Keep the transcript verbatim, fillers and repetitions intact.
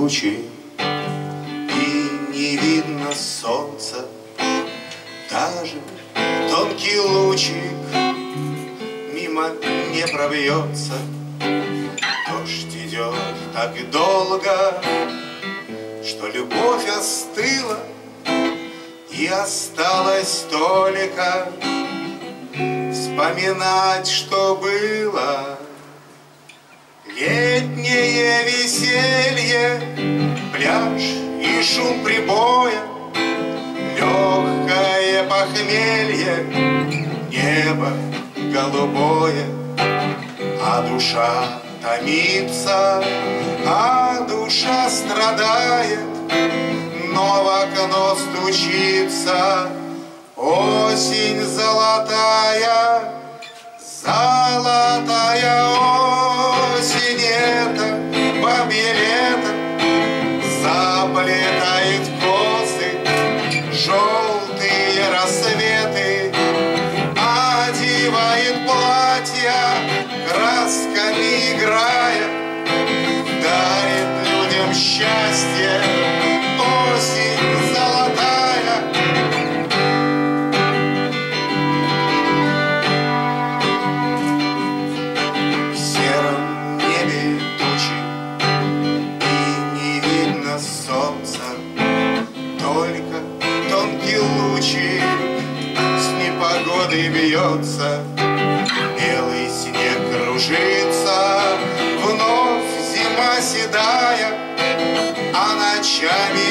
тучи, и не видно солнца. Даже тонкий лучик мимо не пробьется. Дождь идет так долго, что любовь остыла, и осталось только вспоминать, что было. Летнее веселье, пляж и шум прибоя, легкое похмелье, небо голубое, а душа томится, а душа страдает, но в окно стучится осень золотая, золотая осень, это бабье лето, заплетает косы желтые рассветы, одевает платья, красками играя, дарит людям счастье. Осень золотая. В сером небе тучи, и не видно солнца, только тонкий лучик с непогодой бьется. Белый снег кружится, вновь зима седая, а ночами